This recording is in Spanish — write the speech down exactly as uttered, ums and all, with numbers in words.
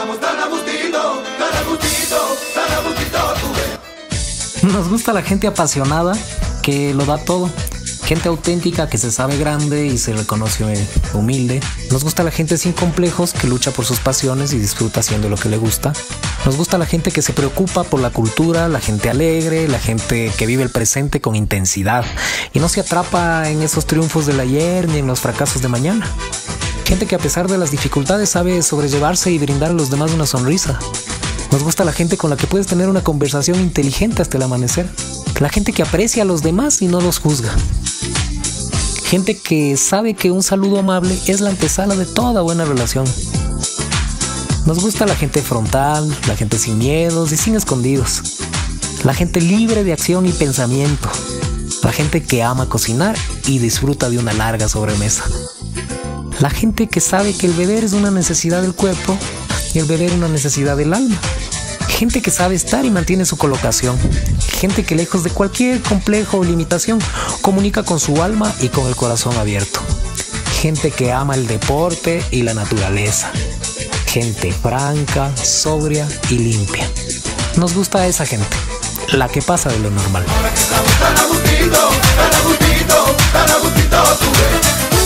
estamos tan a gustito, tan a gustito, tan a gustito, tú ves. Nos gusta la gente apasionada que lo da todo. Gente auténtica que se sabe grande y se reconoce humilde. Nos gusta la gente sin complejos que lucha por sus pasiones y disfruta haciendo lo que le gusta. Nos gusta la gente que se preocupa por la cultura, la gente alegre, la gente que vive el presente con intensidad y no se atrapa en esos triunfos del ayer ni en los fracasos de mañana. Gente que a pesar de las dificultades sabe sobrellevarse y brindar a los demás una sonrisa. Nos gusta la gente con la que puedes tener una conversación inteligente hasta el amanecer. La gente que aprecia a los demás y no los juzga. Gente que sabe que un saludo amable es la antesala de toda buena relación. Nos gusta la gente frontal, la gente sin miedos y sin escondidos. La gente libre de acción y pensamiento. La gente que ama cocinar y disfruta de una larga sobremesa. La gente que sabe que el beber es una necesidad del cuerpo y el beber una necesidad del alma. Gente que sabe estar y mantiene su colocación. Gente que lejos de cualquier complejo o limitación comunica con su alma y con el corazón abierto. Gente que ama el deporte y la naturaleza. Gente franca, sobria y limpia. Nos gusta esa gente, la que pasa de lo normal. Ahora que estamos tan a gustito, tan a gustito, tan a gustito, tú ves.